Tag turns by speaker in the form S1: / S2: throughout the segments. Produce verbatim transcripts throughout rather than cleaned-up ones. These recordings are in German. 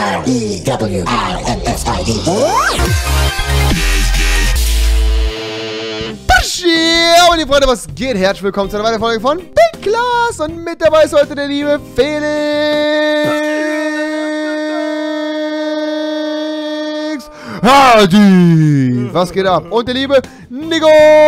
S1: R E W I N S I D.
S2: Ja, meine Freunde, was geht? Herzlich willkommen zu einer weiteren Folge von Big Class. Und mit dabei ist heute der liebe Felix Hardy. Was geht ab? Und der liebe Nico,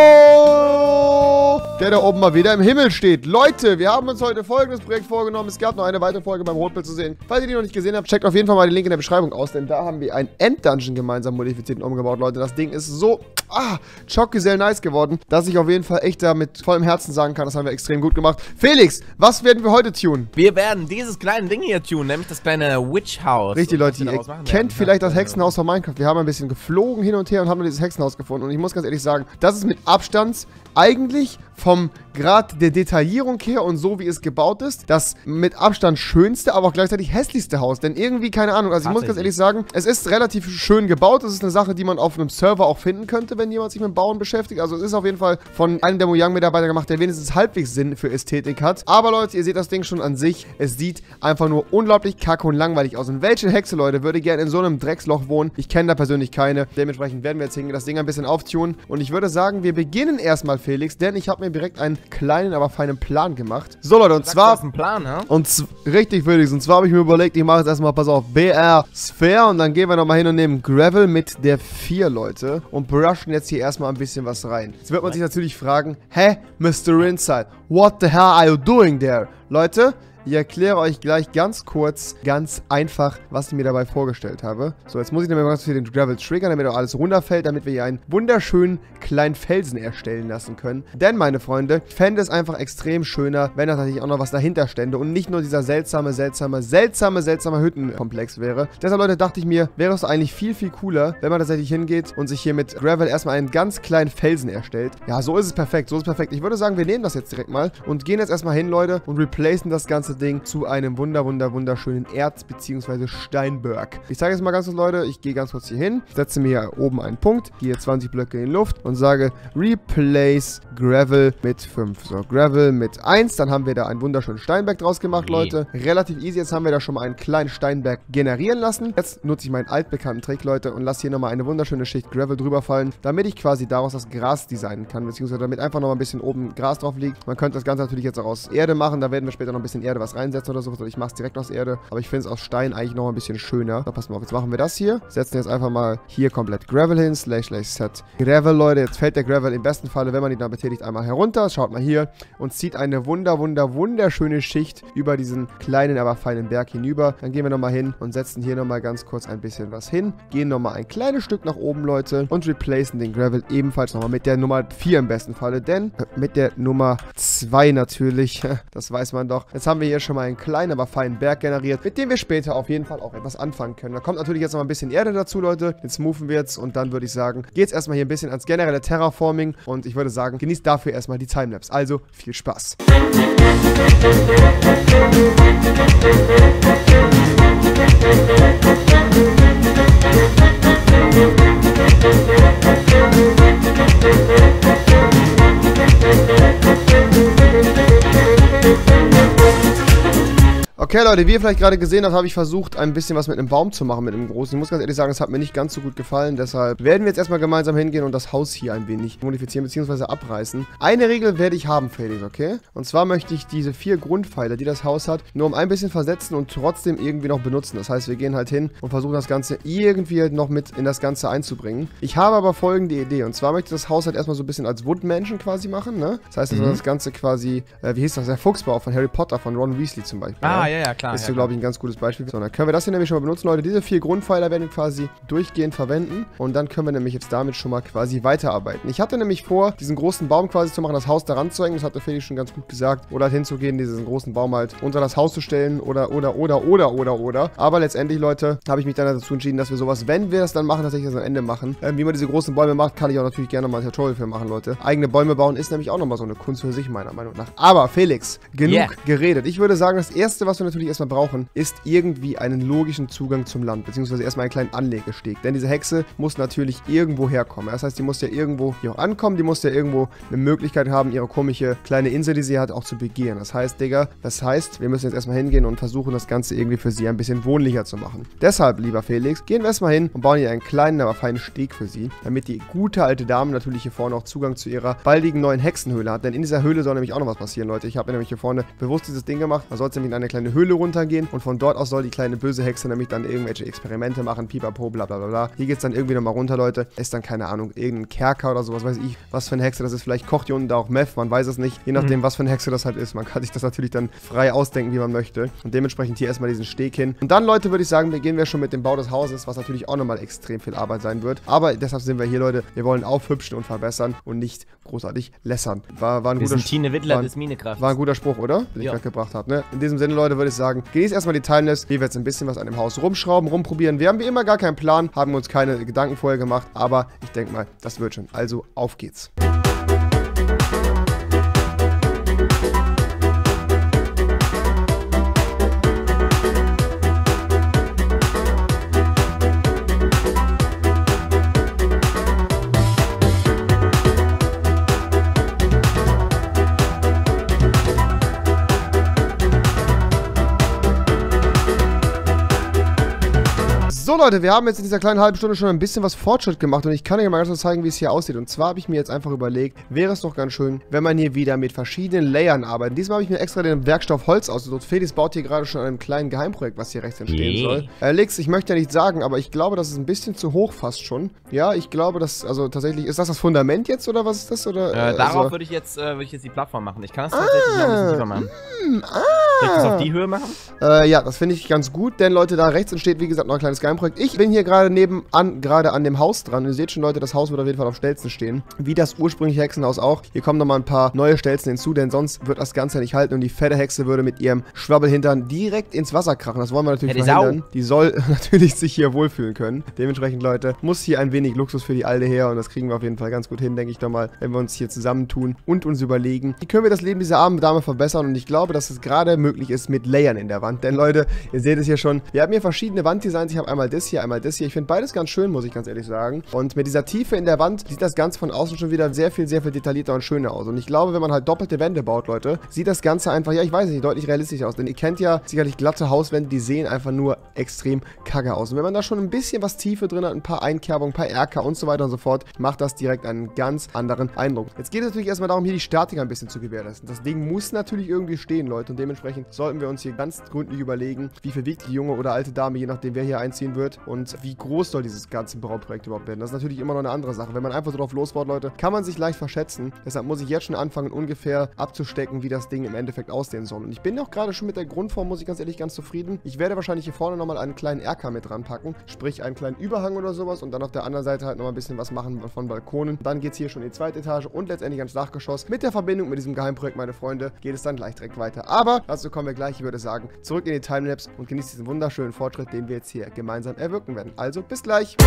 S2: der da oben mal wieder im Himmel steht. Leute, wir haben uns heute folgendes Projekt vorgenommen. Es gab noch eine weitere Folge beim Rotbild zu sehen. Falls ihr die noch nicht gesehen habt, checkt auf jeden Fall mal den Link in der Beschreibung aus, denn da haben wir einen Enddungeon gemeinsam modifiziert und umgebaut, Leute. Das Ding ist so, ah, chockgesell nice geworden, dass ich auf jeden Fall echt da mit vollem Herzen sagen kann, das haben wir extrem gut gemacht. Felix, was werden wir heute tunen?
S3: Wir werden dieses kleine Ding hier tunen, nämlich das kleine Witch House.
S2: Richtig, Leute, ihr kennt vielleicht das Hexenhaus von Minecraft. Wir haben ein bisschen geflogen hin und her und haben nur dieses Hexenhaus gefunden. Und ich muss ganz ehrlich sagen, das ist mit Abstand eigentlich vom Grad der Detaillierung her und so wie es gebaut ist, das mit Abstand schönste, aber auch gleichzeitig hässlichste Haus. Denn irgendwie, keine Ahnung, also ich muss ganz ehrlich sagen, es ist relativ schön gebaut. Es ist eine Sache, die man auf einem Server auch finden könnte, wenn jemand sich mit dem Bauen beschäftigt. Also es ist auf jeden Fall von einem der Mojang-Mitarbeiter gemacht, der wenigstens halbwegs Sinn für Ästhetik hat. Aber Leute, ihr seht das Ding schon an sich. Es sieht einfach nur unglaublich kacke und langweilig aus. Und welche Hexe, Leute, würde gerne in so einem Drecksloch wohnen? Ich kenne da persönlich keine. Dementsprechend werden wir jetzt hingehen, das Ding ein bisschen auftunen. Und ich würde sagen, wir beginnen erstmal, Felix, denn ich habe mir direkt einen kleinen, aber feinen Plan gemacht. So, Leute, und zwar...
S3: Du hast einen Plan, ha?
S2: Und richtig, Felix, und zwar habe ich mir überlegt, ich mache jetzt erstmal, pass auf, B R Sphere und dann gehen wir nochmal hin und nehmen Gravel mit der vier, Leute, und brushen jetzt hier erstmal ein bisschen was rein. Jetzt wird man sich natürlich fragen, hä, Mister Inside, what the hell are you doing there? Leute, ich erkläre euch gleich ganz kurz, ganz einfach, was ich mir dabei vorgestellt habe. So, jetzt muss ich nämlich ganz viel den Gravel triggern, damit auch alles runterfällt, damit wir hier einen wunderschönen kleinen Felsen erstellen lassen können. Denn, meine Freunde, ich fände es einfach extrem schöner, wenn da tatsächlich auch noch was dahinter stände und nicht nur dieser seltsame, seltsame, seltsame, seltsame Hüttenkomplex wäre. Deshalb, Leute, dachte ich mir, wäre es eigentlich viel, viel cooler, wenn man tatsächlich hingeht und sich hier mit Gravel erstmal einen ganz kleinen Felsen erstellt. Ja, so ist es perfekt, so ist es perfekt. Ich würde sagen, wir nehmen das jetzt direkt mal und gehen jetzt erstmal hin, Leute, und replacen das ganze Ding zu einem wunder, wunder, wunderschönen Erz- bzw. Steinberg. Ich sage jetzt mal ganz kurz, Leute, ich gehe ganz kurz hier hin, setze mir hier oben einen Punkt, gehe zwanzig Blöcke in die Luft und sage Replace Gravel mit fünf. So, Gravel mit eins, dann haben wir da einen wunderschönen Steinberg draus gemacht, Leute. Relativ easy, jetzt haben wir da schon mal einen kleinen Steinberg generieren lassen. Jetzt nutze ich meinen altbekannten Trick, Leute, und lasse hier nochmal eine wunderschöne Schicht Gravel drüber fallen, damit ich quasi daraus das Gras designen kann, beziehungsweise damit einfach nochmal ein bisschen oben Gras drauf liegt. Man könnte das Ganze natürlich jetzt auch aus Erde machen, da werden wir später noch ein bisschen Erde was reinsetzen oder so. Ich mache es direkt aus Erde, aber ich finde es aus Stein eigentlich noch ein bisschen schöner. So, pass mal auf, jetzt machen wir das hier. Setzen jetzt einfach mal hier komplett Gravel hin, slash, slash, set Gravel, Leute. Jetzt fällt der Gravel im besten Falle, wenn man ihn dann betätigt, einmal herunter. Schaut mal hier und zieht eine wunder, wunder, wunderschöne Schicht über diesen kleinen, aber feinen Berg hinüber. Dann gehen wir nochmal hin und setzen hier nochmal ganz kurz ein bisschen was hin. Gehen nochmal ein kleines Stück nach oben, Leute, und replacen den Gravel ebenfalls nochmal mit der Nummer vier im besten Falle, denn mit der Nummer zwei natürlich, das weiß man doch. Jetzt haben wir hier schon mal einen kleinen, aber feinen Berg generiert, mit dem wir später auf jeden Fall auch etwas anfangen können. Da kommt natürlich jetzt noch ein bisschen Erde dazu, Leute. Den smoothen wir jetzt und dann würde ich sagen, geht es erstmal hier ein bisschen ans generelle Terraforming und ich würde sagen, genießt dafür erstmal die Timelapse. Also, viel Spaß. Okay, Leute, wie ihr vielleicht gerade gesehen habt, habe ich versucht, ein bisschen was mit einem Baum zu machen, mit einem großen. Ich muss ganz ehrlich sagen, es hat mir nicht ganz so gut gefallen. Deshalb werden wir jetzt erstmal gemeinsam hingehen und das Haus hier ein wenig modifizieren bzw. abreißen. Eine Regel werde ich haben, Felix, okay? Und zwar möchte ich diese vier Grundpfeiler, die das Haus hat, nur um ein bisschen versetzen und trotzdem irgendwie noch benutzen. Das heißt, wir gehen halt hin und versuchen das Ganze irgendwie halt noch mit in das Ganze einzubringen. Ich habe aber folgende Idee. Und zwar möchte ich das Haus halt erstmal so ein bisschen als Woodmansion quasi machen, ne? Das heißt, also mhm. das Ganze quasi, äh, wie hieß das? Der Fuchsbau von Harry Potter, von Ron Weasley zum Beispiel.
S3: Ah,
S2: ja,
S3: ja, ja, klar.
S2: Ist
S3: ja,
S2: so, glaube ich, ein ganz gutes Beispiel. So, dann können wir das hier nämlich schon mal benutzen, Leute. Diese vier Grundpfeiler werden wir quasi durchgehend verwenden. Und dann können wir nämlich jetzt damit schon mal quasi weiterarbeiten. Ich hatte nämlich vor, diesen großen Baum quasi zu machen, das Haus daran zu hängen. Das hat der Felix schon ganz gut gesagt. Oder halt hinzugehen, diesen großen Baum halt unter das Haus zu stellen. Oder, oder, oder, oder, oder, oder. Aber letztendlich, Leute, habe ich mich dann dazu entschieden, dass wir sowas, wenn wir das dann machen, tatsächlich das am Ende machen. Ähm, wie man diese großen Bäume macht, kann ich auch natürlich gerne mal ein Tutorial für machen, Leute. Eigene Bäume bauen ist nämlich auch nochmal so eine Kunst für sich, meiner Meinung nach. Aber, Felix, genug yeah. geredet. Ich würde sagen, das Erste, was wir natürlich natürlich erstmal brauchen, ist irgendwie einen logischen Zugang zum Land, beziehungsweise erstmal einen kleinen Anlegesteg. Denn diese Hexe muss natürlich irgendwo herkommen. Das heißt, die muss ja irgendwo hier auch ankommen, die muss ja irgendwo eine Möglichkeit haben, ihre komische kleine Insel, die sie hat, auch zu begehen. Das heißt, Digga, das heißt, wir müssen jetzt erstmal hingehen und versuchen, das Ganze irgendwie für sie ein bisschen wohnlicher zu machen. Deshalb, lieber Felix, gehen wir erstmal hin und bauen hier einen kleinen, aber feinen Steg für sie, damit die gute alte Dame natürlich hier vorne auch Zugang zu ihrer baldigen neuen Hexenhöhle hat. Denn in dieser Höhle soll nämlich auch noch was passieren, Leute. Ich habe nämlich hier vorne bewusst dieses Ding gemacht. Man soll nämlich in eine kleine Höhle runtergehen und von dort aus soll die kleine böse Hexe nämlich dann irgendwelche Experimente machen, pipapo, bla bla bla bla. Hier geht es dann irgendwie nochmal runter, Leute. Ist dann, keine Ahnung, irgendein Kerker oder sowas, weiß ich, was für eine Hexe das ist. Vielleicht kocht hier unten da auch Meth, man weiß es nicht. Je nachdem, mhm. was für eine Hexe das halt ist. Man kann sich das natürlich dann frei ausdenken, wie man möchte. Und dementsprechend hier erstmal diesen Steg hin. Und dann, Leute, würde ich sagen, beginnen wir schon mit dem Bau des Hauses, was natürlich auch nochmal extrem viel Arbeit sein wird. Aber deshalb sind wir hier, Leute. Wir wollen aufhübschen und verbessern und nicht großartig lässern. War, war ein
S3: wir
S2: guter
S3: sind Tine Wittler
S2: war,
S3: des Minecraft.
S2: War ein guter Spruch, oder? Den ich gerade gebracht habe, ne? In diesem Sinne, Leute, würde ich sagen, genießt erstmal die Timelapse. Wir werden jetzt ein bisschen was an dem Haus rumschrauben, rumprobieren. Wir haben wie immer gar keinen Plan, haben uns keine Gedanken vorher gemacht, aber ich denke mal, das wird schon. Also, auf geht's. So Leute, wir haben jetzt in dieser kleinen halben Stunde schon ein bisschen was Fortschritt gemacht und ich kann euch mal ganz kurz zeigen, wie es hier aussieht. Und zwar habe ich mir jetzt einfach überlegt, wäre es doch ganz schön, wenn man hier wieder mit verschiedenen Layern arbeitet. Diesmal habe ich mir extra den Werkstoff Holz ausgesucht. Felix baut hier gerade schon an einem kleinen Geheimprojekt, was hier rechts entstehen nee. soll. Äh, Lix, ich möchte ja nicht sagen, aber ich glaube, das ist ein bisschen zu hoch fast schon. Ja, ich glaube, dass, also tatsächlich, ist das das Fundament jetzt oder was ist das? Oder,
S3: äh,
S2: äh,
S3: darauf
S2: also,
S3: würde ich, jetzt, äh, würd ich jetzt die Plattform machen. Ich kann das tatsächlich ah, noch ein bisschen tiefer machen.
S2: Mm, ah,
S3: Soll ich das auf die Höhe machen?
S2: Äh, ja, das finde ich ganz gut, denn Leute, da rechts entsteht, wie gesagt, noch ein kleines Geheimprojekt. Ich bin hier gerade nebenan, gerade an dem Haus dran. Und ihr seht schon, Leute, das Haus wird auf jeden Fall auf Stelzen stehen. Wie das ursprüngliche Hexenhaus auch. Hier kommen nochmal ein paar neue Stelzen hinzu, denn sonst wird das Ganze nicht halten und die fette Hexe würde mit ihrem Schwabbelhintern direkt ins Wasser krachen. Das wollen wir natürlich ja, die verhindern. Sau. Die soll natürlich sich hier wohlfühlen können. Dementsprechend, Leute, muss hier ein wenig Luxus für die Alte her und das kriegen wir auf jeden Fall ganz gut hin, denke ich doch mal, wenn wir uns hier zusammentun und uns überlegen, wie können wir das Leben dieser armen Dame verbessern. Und ich glaube, dass es gerade möglich ist mit Layern in der Wand. Denn, Leute, ihr seht es hier schon, wir haben hier verschiedene Wanddesigns. Ich habe einmal das hier, einmal das hier. Ich finde beides ganz schön, muss ich ganz ehrlich sagen. Und mit dieser Tiefe in der Wand sieht das Ganze von außen schon wieder sehr viel, sehr viel detaillierter und schöner aus. Und ich glaube, wenn man halt doppelte Wände baut, Leute, sieht das Ganze einfach, ja, ich weiß nicht, deutlich realistisch aus. Denn ihr kennt ja sicherlich glatte Hauswände, die sehen einfach nur extrem kacke aus. Und wenn man da schon ein bisschen was Tiefe drin hat, ein paar Einkerbungen, ein paar Erker und so weiter und so fort, macht das direkt einen ganz anderen Eindruck. Jetzt geht es natürlich erstmal darum, hier die Statik ein bisschen zu gewährleisten. Das Ding muss natürlich irgendwie stehen, Leute. Und dementsprechend sollten wir uns hier ganz gründlich überlegen, wie viel wiegt die junge oder alte Dame, je nachdem, wer hier einziehen wird. Und wie groß soll dieses ganze Bauprojekt überhaupt werden. Das ist natürlich immer noch eine andere Sache. Wenn man einfach so drauf losbaut, Leute, kann man sich leicht verschätzen. Deshalb muss ich jetzt schon anfangen, ungefähr abzustecken, wie das Ding im Endeffekt aussehen soll. Und ich bin auch gerade schon mit der Grundform, muss ich ganz ehrlich, ganz zufrieden. Ich werde wahrscheinlich hier vorne nochmal einen kleinen Erker mit dran packen, sprich einen kleinen Überhang oder sowas und dann auf der anderen Seite halt nochmal ein bisschen was machen von Balkonen. Dann geht es hier schon in die zweite Etage und letztendlich ans Dachgeschoss. Mit der Verbindung mit diesem Geheimprojekt, meine Freunde, geht es dann gleich direkt weiter. Aber dazu kommen wir gleich, ich würde sagen, zurück in die Timelapse und genießt diesen wunderschönen Fortschritt, den wir jetzt hier gemeinsam erwirken werden. Also, bis gleich!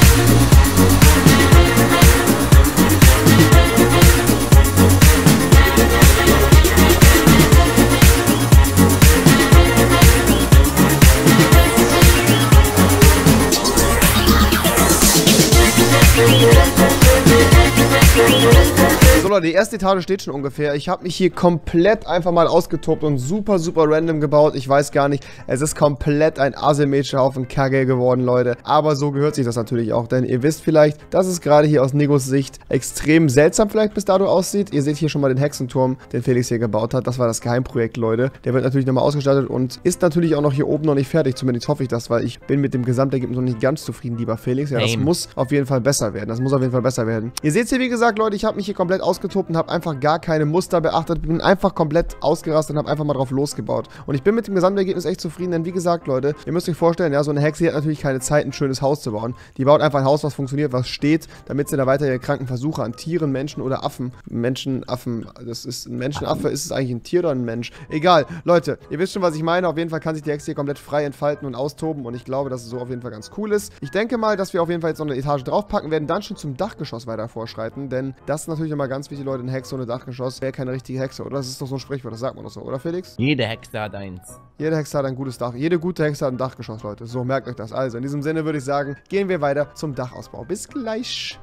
S2: So Leute, die erste Etage steht schon ungefähr. Ich habe mich hier komplett einfach mal ausgetobt und super, super random gebaut. Ich weiß gar nicht, es ist komplett ein asymmetrischer Haufen Kacke geworden, Leute. Aber so gehört sich das natürlich auch, denn ihr wisst vielleicht, dass es gerade hier aus Negos Sicht extrem seltsam vielleicht bis dato aussieht. Ihr seht hier schon mal den Hexenturm, den Felix hier gebaut hat. Das war das Geheimprojekt, Leute. Der wird natürlich nochmal ausgestattet und ist natürlich auch noch hier oben noch nicht fertig. Zumindest hoffe ich das, weil ich bin mit dem Gesamtergebnis noch nicht ganz zufrieden, lieber Felix. Ja, das Name. muss auf jeden Fall besser werden. Das muss auf jeden Fall besser werden. Ihr seht hier, wie gesagt, Leute, ich habe mich hier komplett ausgetobt und habe einfach gar keine Muster beachtet. Bin einfach komplett ausgerastet und habe einfach mal drauf losgebaut. Und ich bin mit dem Gesamtergebnis echt zufrieden, denn wie gesagt, Leute, ihr müsst euch vorstellen, ja, so eine Hexe hat natürlich keine Zeit, ein schönes Haus zu bauen. Die baut einfach ein Haus, was funktioniert, was steht, damit sie da weiter ihre kranken Versuche an Tieren, Menschen oder Affen, Menschen, Affen, das ist ein Menschenaffe, ist es eigentlich ein Tier oder ein Mensch? Egal, Leute, ihr wisst schon, was ich meine. Auf jeden Fall kann sich die Hexe hier komplett frei entfalten und austoben und ich glaube, dass es so auf jeden Fall ganz cool ist. Ich denke mal, dass wir auf jeden Fall jetzt noch eine Etage draufpacken werden, dann schon zum Dachgeschoss weiter vorschreiten, denn das ist natürlich immer ganz ganz wichtig, Leute, eine Hexe ohne Dachgeschoss wäre keine richtige Hexe, oder? Das ist doch so ein Sprichwort, das sagt man doch so, oder Felix?
S3: Jede Hexe hat eins.
S2: Jede Hexe hat ein gutes Dach. Jede gute Hexe hat ein Dachgeschoss, Leute. So, merkt euch das. Also, in diesem Sinne würde ich sagen, gehen wir weiter zum Dachausbau. Bis gleich.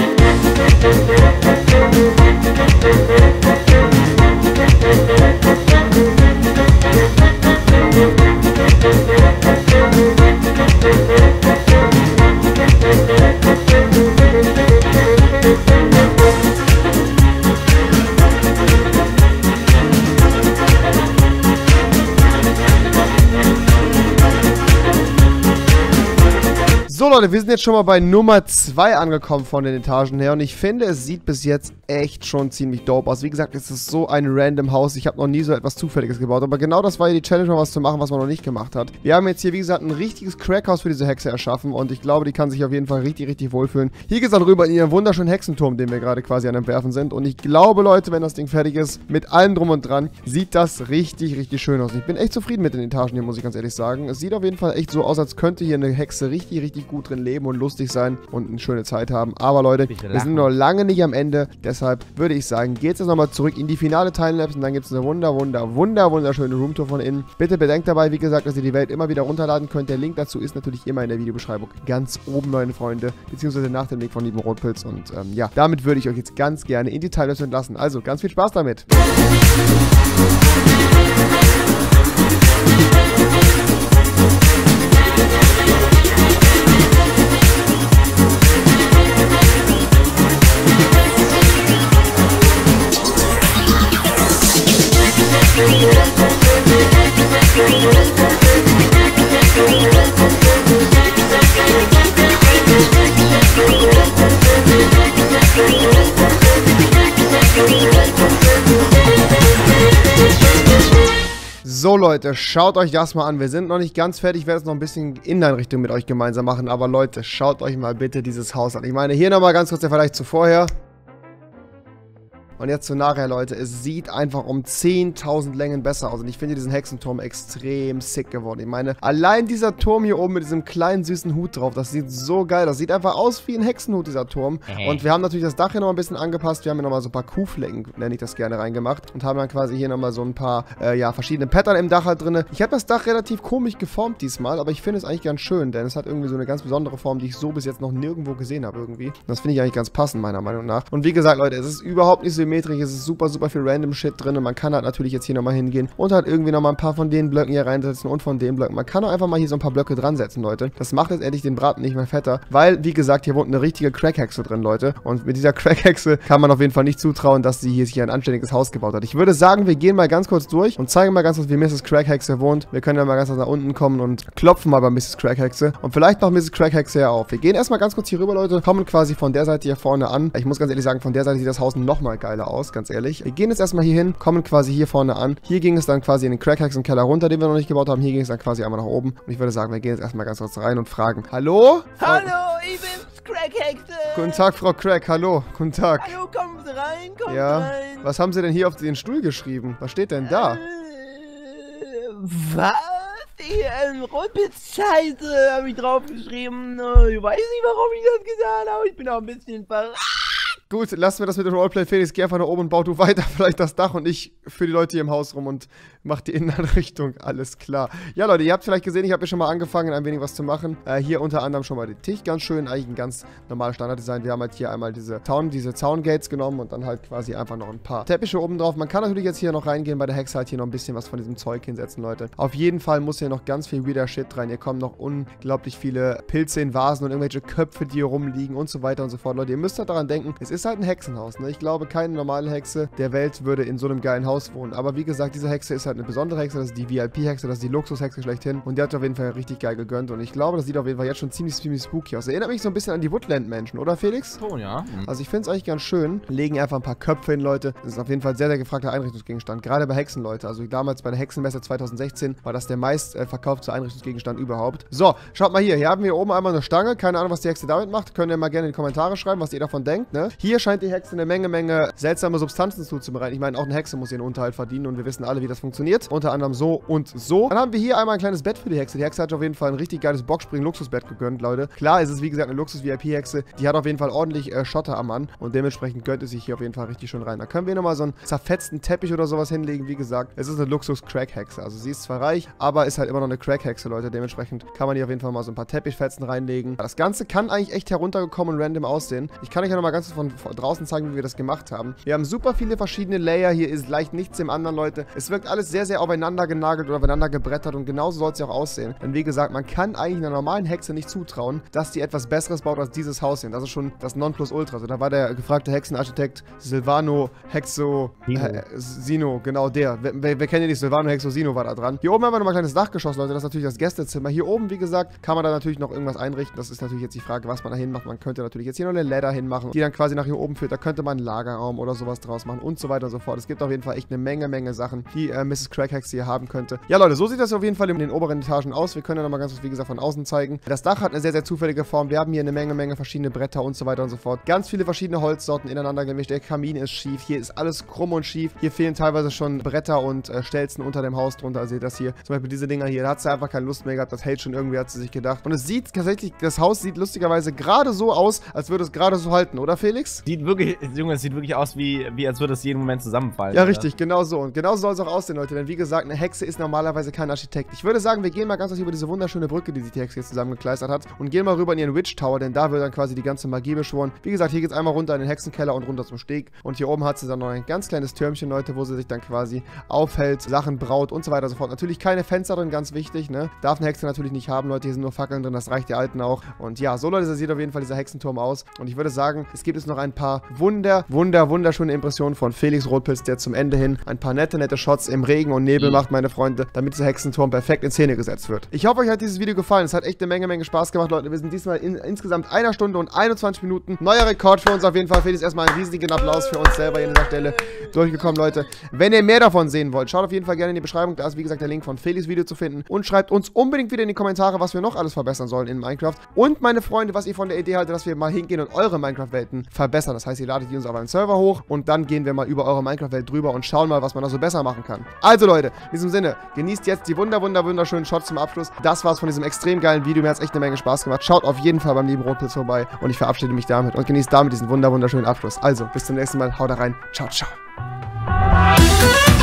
S2: So Leute, wir sind jetzt schon mal bei Nummer zwei angekommen von den Etagen her und ich finde, es sieht bis jetzt echt schon ziemlich dope aus. Wie gesagt, es ist so ein random Haus, ich habe noch nie so etwas Zufälliges gebaut, aber genau das war ja die Challenge, mal was zu machen, was man noch nicht gemacht hat. Wir haben jetzt hier, wie gesagt, ein richtiges Crackhaus für diese Hexe erschaffen und ich glaube, die kann sich auf jeden Fall richtig, richtig wohlfühlen. Hier geht's dann rüber in ihren wunderschönen Hexenturm, den wir gerade quasi an Entwerfen sind und ich glaube, Leute, wenn das Ding fertig ist, mit allem drum und dran, sieht das richtig, richtig schön aus. Ich bin echt zufrieden mit den Etagen hier, muss ich ganz ehrlich sagen. Es sieht auf jeden Fall echt so aus, als könnte hier eine Hexe richtig, richtig gut drin leben und lustig sein und eine schöne Zeit haben. Aber Leute, wir sind noch lange nicht am Ende. Deshalb würde ich sagen, geht's jetzt nochmal zurück in die finale Timelapse und dann gibt es eine wunder, wunder, wunder, wunderschöne Roomtour von innen. Bitte bedenkt dabei, wie gesagt, dass ihr die Welt immer wieder runterladen könnt. Der Link dazu ist natürlich immer in der Videobeschreibung ganz oben, meine Freunde, beziehungsweise nach dem Link von lieben Rotpilz. Und ähm, ja, damit würde ich euch jetzt ganz gerne in die Timelapse entlassen. Also, ganz viel Spaß damit! So Leute, schaut euch das mal an. Wir sind noch nicht ganz fertig. Ich werde jetzt noch ein bisschen Inneneinrichtung mit euch gemeinsam machen. Aber Leute, schaut euch mal bitte dieses Haus an. Ich meine, hier nochmal ganz kurz der Vergleich zu vorher. Und jetzt zu nachher, Leute. Es sieht einfach um zehntausend Längen besser aus. Und ich finde diesen Hexenturm extrem sick geworden. Ich meine, allein dieser Turm hier oben mit diesem kleinen süßen Hut drauf, das sieht so geil aus. Sieht einfach aus wie ein Hexenhut, dieser Turm. Und wir haben natürlich das Dach hier noch ein bisschen angepasst. Wir haben hier nochmal so ein paar Kuhflecken, nenne ich das gerne, reingemacht. Und haben dann quasi hier nochmal so ein paar, äh, ja, verschiedene Pattern im Dach halt drin. Ich habe das Dach relativ komisch geformt diesmal, aber ich finde es eigentlich ganz schön, denn es hat irgendwie so eine ganz besondere Form, die ich so bis jetzt noch nirgendwo gesehen habe irgendwie. Und das finde ich eigentlich ganz passend, meiner Meinung nach. Und wie gesagt, Leute, es ist überhaupt nicht symmetrisch. Es ist super, super viel random Shit drin und man kann halt natürlich jetzt hier nochmal hingehen und halt irgendwie nochmal ein paar von den Blöcken hier reinsetzen und von den Blöcken. Man kann auch einfach mal hier so ein paar Blöcke dran setzen, Leute. Das macht letztendlich den Braten nicht mehr fetter, weil, wie gesagt, hier wohnt eine richtige Crackhexe drin, Leute. Und mit dieser Crackhexe kann man auf jeden Fall nicht zutrauen, dass sie hier sich ein anständiges Haus gebaut hat. Ich würde sagen, wir gehen mal ganz kurz durch und zeigen mal ganz kurz, wie Misses Crackhexe wohnt. Wir können ja mal ganz kurz nach unten kommen und klopfen mal bei Misses Crackhexe und vielleicht noch Misses Crackhexe ja auf. Wir gehen erstmal ganz kurz hier rüber, Leute, kommen quasi von der Seite hier vorne an. Ich muss ganz ehrlich sagen, von der Seite sieht das Haus nochmal geiler aus, ganz ehrlich. Wir gehen jetzt erstmal hier hin, kommen quasi hier vorne an. Hier ging es dann quasi in den Crackhexe-Keller runter, den wir noch nicht gebaut haben. Hier ging es dann quasi einmal nach oben. Und ich würde sagen, wir gehen jetzt erstmal ganz kurz rein und fragen. Hallo? Frau
S3: Hallo, ich bin's, Crackhexe.
S2: Guten Tag, Frau Crack. Hallo. Guten Tag.
S3: Hallo, kommen Sie rein, kommen
S2: Ja.
S3: Sie rein.
S2: Was haben Sie denn hier auf den Stuhl geschrieben? Was steht denn da?
S3: Äh, was? Ich, ähm, Rotpilz-Scheiße habe ich draufgeschrieben. Äh, Ich weiß nicht, warum ich das getan habe. Ich bin auch ein bisschen verrückt.
S2: Gut, lassen wir das mit dem Roleplay. Felix, geh einfach nach oben und bau du weiter vielleicht das Dach und ich für die Leute hier im Haus rum und mach die Inneneinrichtung. Alles klar. Ja, Leute, ihr habt vielleicht gesehen, ich habe hier schon mal angefangen, ein wenig was zu machen. Äh, hier unter anderem schon mal den Tisch, ganz schön. Eigentlich ein ganz normales Standarddesign. Wir haben halt hier einmal diese Zaun, diese Zaungates genommen und dann halt quasi einfach noch ein paar Teppiche oben drauf. Man kann natürlich jetzt hier noch reingehen, bei der Hexe halt hier noch ein bisschen was von diesem Zeug hinsetzen, Leute. Auf jeden Fall muss hier noch ganz viel weirder Shit rein. Hier kommen noch unglaublich viele Pilze in Vasen und irgendwelche Köpfe, die hier rumliegen und so weiter und so fort. Leute, ihr müsst halt daran denken, es ist halt ein Hexenhaus, ne? Ich glaube, keine normale Hexe der Welt würde in so einem geilen Haus wohnen. Aber wie gesagt, diese Hexe ist halt eine besondere Hexe. Das ist die V I P-Hexe, das ist die Luxushexe schlechthin. Und die hat auf jeden Fall richtig geil gegönnt. Und ich glaube, das sieht auf jeden Fall jetzt schon ziemlich, ziemlich spooky aus. Erinnert mich so ein bisschen an die Woodland-Menschen, oder Felix?
S3: Oh ja. Mhm.
S2: Also ich finde es eigentlich ganz schön. Legen einfach ein paar Köpfe hin, Leute. Das ist auf jeden Fall sehr, sehr gefragter Einrichtungsgegenstand. Gerade bei Hexen, Leute. Also damals bei der Hexenmesse zweitausendsechzehn war das der meist äh, verkaufte Einrichtungsgegenstand überhaupt. So, schaut mal hier. Hier haben wir oben einmal eine Stange. Keine Ahnung, was die Hexe damit macht. Könnt ihr mal gerne in die Kommentare schreiben, was ihr davon denkt, ne? Hier Hier scheint die Hexe eine Menge, Menge seltsame Substanzen zuzubereiten. Ich meine, auch eine Hexe muss ihren Unterhalt verdienen und wir wissen alle, wie das funktioniert. Unter anderem so und so. Dann haben wir hier einmal ein kleines Bett für die Hexe. Die Hexe hat auf jeden Fall ein richtig geiles Boxspring-Luxusbett gegönnt, Leute. Klar, es ist wie gesagt eine Luxus-V I P-Hexe. Die hat auf jeden Fall ordentlich äh, Schotter am Mann und dementsprechend gönnt es sich hier auf jeden Fall richtig schön rein. Da können wir nochmal so einen zerfetzten Teppich oder sowas hinlegen. Wie gesagt, es ist eine Luxus-Crack-Hexe. Also sie ist zwar reich, aber ist halt immer noch eine Crack-Hexe, Leute. Dementsprechend kann man hier auf jeden Fall mal so ein paar Teppichfetzen reinlegen. Das Ganze kann eigentlich echt heruntergekommen und random aussehen. Ich kann euch ja nochmal ganz von, von draußen zeigen, wie wir das gemacht haben. Wir haben super viele verschiedene Layer. Hier ist leicht nichts dem anderen, Leute. Es wirkt alles sehr, sehr aufeinander genagelt oder aufeinander gebrettert und genauso soll es ja auch aussehen. Denn wie gesagt, man kann eigentlich einer normalen Hexe nicht zutrauen, dass die etwas Besseres baut als dieses Haus hier. Das ist schon das Nonplusultra. Also da war der gefragte Hexenarchitekt Silvano Hexo
S4: Sino.
S2: Äh, Sino, genau der. Wir, wir, wir kennen ja nicht, Silvano Hexo Sino war da dran. Hier oben haben wir nochmal ein kleines Dachgeschoss, Leute. Das ist natürlich das Gästezimmer. Hier oben, wie gesagt, kann man da natürlich noch irgendwas einrichten. Das ist natürlich jetzt die Frage, was man da hinmacht. Man könnte natürlich jetzt hier noch eine Ladder hinmachen, die dann quasi nach hier oben führt. Da könnte man einen Lagerraum oder sowas draus machen und so weiter und so fort. Es gibt auf jeden Fall echt eine Menge, Menge Sachen, die äh, Misses Crackhexe hier haben könnte. Ja, Leute, so sieht das auf jeden Fall in den oberen Etagen aus. Wir können ja nochmal ganz was, wie gesagt, von außen zeigen. Das Dach hat eine sehr, sehr zufällige Form. Wir haben hier eine Menge, Menge verschiedene Bretter und so weiter und so fort. Ganz viele verschiedene Holzsorten ineinander gemischt. Der Kamin ist schief. Hier ist alles krumm und schief. Hier fehlen teilweise schon Bretter und äh, Stelzen unter dem Haus drunter. Also das hier, zum Beispiel diese Dinger hier, da hat sie einfach keine Lust mehr gehabt. Das hält schon irgendwie, hat sie sich gedacht. Und es sieht tatsächlich, das Haus sieht lustigerweise gerade so aus, als würde es gerade so halten, oder Felix?
S4: Sieht wirklich, Junge, es sieht wirklich aus, wie, wie als würde es jeden Moment zusammenfallen.
S2: Ja,
S4: oder?
S2: richtig, genau so. Und genau so soll es auch aussehen, Leute. Denn wie gesagt, eine Hexe ist normalerweise kein Architekt. Ich würde sagen, wir gehen mal ganz kurz über diese wunderschöne Brücke, die sich die Hexe jetzt zusammengekleistert hat. Und gehen mal rüber in ihren Witch Tower, denn da wird dann quasi die ganze Magie beschworen. Wie gesagt, hier geht es einmal runter in den Hexenkeller und runter zum Steg. Und hier oben hat sie dann noch ein ganz kleines Türmchen, Leute, wo sie sich dann quasi aufhält, Sachen braut und so weiter und so fort. Natürlich keine Fenster drin, ganz wichtig, ne? Darf eine Hexe natürlich nicht haben, Leute. Hier sind nur Fackeln drin, das reicht der Alten auch. Und ja, so, Leute, so sieht auf jeden Fall dieser Hexenturm aus. Und ich würde sagen, es gibt jetzt noch ein paar wunder, wunder, wunderschöne Impressionen von Felix Rotpilz, der zum Ende hin ein paar nette, nette Shots im Regen und Nebel mhm. macht, meine Freunde, damit dieser Hexenturm perfekt in Szene gesetzt wird. Ich hoffe, euch hat dieses Video gefallen. Es hat echt eine Menge, Menge Spaß gemacht, Leute. Wir sind diesmal in insgesamt einer Stunde und einundzwanzig Minuten. Neuer Rekord für uns auf jeden Fall. Felix, erstmal einen riesigen Applaus für uns selber hier an dieser Stelle durchgekommen, Leute. Wenn ihr mehr davon sehen wollt, schaut auf jeden Fall gerne in die Beschreibung. Da ist, wie gesagt, der Link von Felix Video zu finden. Und schreibt uns unbedingt wieder in die Kommentare, was wir noch alles verbessern sollen in Minecraft. Und, meine Freunde, was ihr von der Idee haltet, dass wir mal hingehen und eure Minecraft-Welten verbessern. Das heißt, ihr ladet die uns auf einen Server hoch und dann gehen wir mal über eure Minecraft-Welt drüber und schauen mal, was man da so besser machen kann. Also, Leute, in diesem Sinne, genießt jetzt die wunder, wunder, wunderschönen Shots zum Abschluss. Das war's von diesem extrem geilen Video. Mir hat's echt eine Menge Spaß gemacht. Schaut auf jeden Fall beim lieben Rotpilz vorbei und ich verabschiede mich damit und genießt damit diesen wunder, wunderschönen Abschluss. Also, bis zum nächsten Mal. Haut rein. Ciao, ciao.